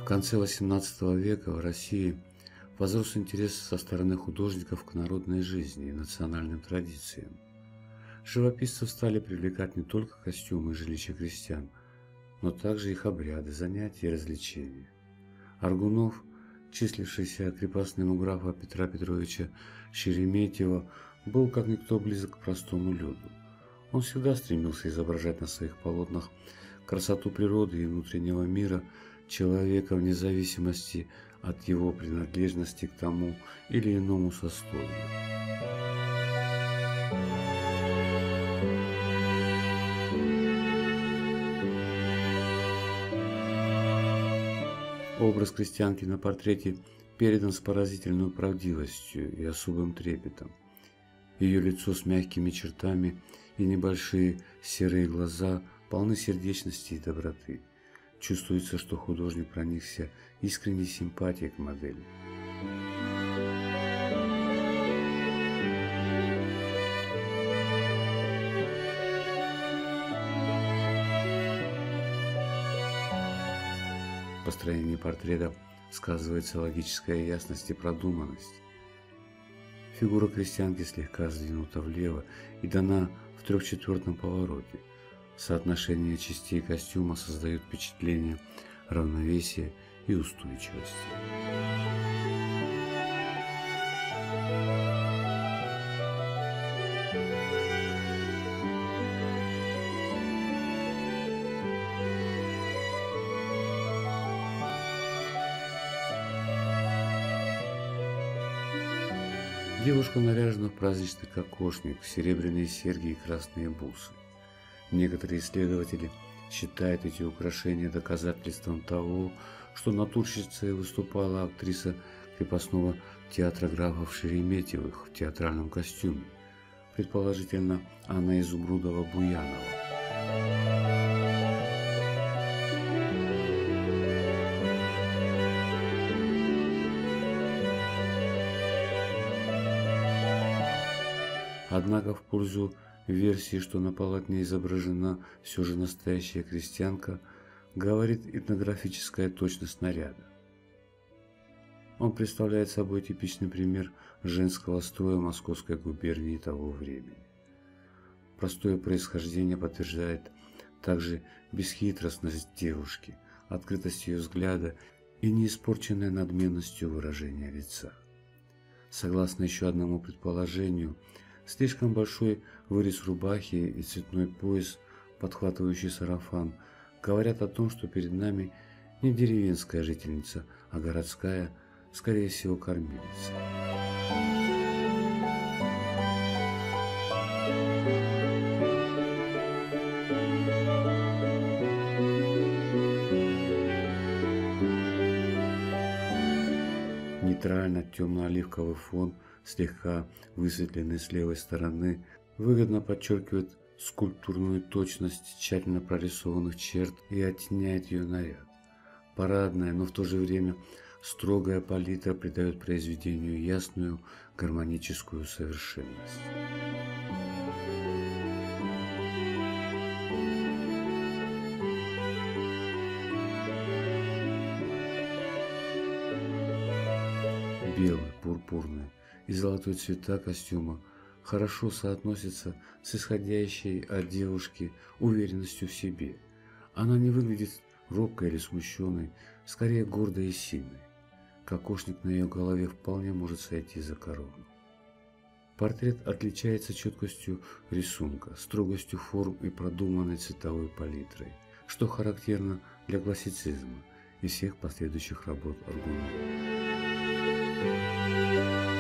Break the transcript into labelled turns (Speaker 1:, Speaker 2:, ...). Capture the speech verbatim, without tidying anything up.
Speaker 1: конце восемнадцатого века в России возрос интерес со стороны художников к народной жизни и национальным традициям. Живописцев стали привлекать не только костюмы и жилища крестьян, но также их обряды, занятия и развлечения. Аргунов, числившийся крепостным у графа Петра Петровича Шереметьева, был как никто близок к простому люду. Он всегда стремился изображать на своих полотнах красоту природы и внутреннего мира человека вне зависимости от его принадлежности к тому или иному сословию. Образ крестьянки на портрете передан с поразительной правдивостью и особым трепетом. Ее лицо с мягкими чертами и небольшие серые глаза полны сердечности и доброты. Чувствуется, что художник проникся искренней симпатией к модели. В построении портрета сказывается логическая ясность и продуманность. Фигура крестьянки слегка сдвинута влево и дана в трехчетвертном повороте. Соотношение частей костюма создает впечатление равновесия и устойчивости. Девушка наряжена в праздничный кокошник, серебряные серьги и красные бусы. Некоторые исследователи считают эти украшения доказательством того, что натурщицей выступала актриса крепостного театра графов Шереметьевых в театральном костюме, предположительно Анна Изумрудова-Буянова. Однако в пользу версии, что на полотне изображена все же настоящая крестьянка, говорит этнографическая точность наряда. Он представляет собой типичный пример женского строя Московской губернии того времени. Простое происхождение подтверждает также бесхитростность девушки, открытость ее взгляда и не испорченная надменностью выражения лица. Согласно еще одному предположению, слишком большой вырез рубахи и цветной пояс, подхватывающий сарафан, говорят о том, что перед нами не деревенская жительница, а городская, скорее всего, кормилица. Нейтрально темно-оливковый фон, слегка высветленный с левой стороны, выгодно подчеркивает скульптурную точность тщательно прорисованных черт и оттеняет ее наряд. Парадная, но в то же время строгая палитра придает произведению ясную гармоническую совершенность. Белый, пурпурный и золотой цвета костюма хорошо соотносятся с исходящей от девушки уверенностью в себе. Она не выглядит робкой или смущенной, скорее гордой и сильной. Кокошник на ее голове вполне может сойти за корону. Портрет отличается четкостью рисунка, строгостью форм и продуманной цветовой палитрой, что характерно для классицизма и всех последующих работ Аргунова.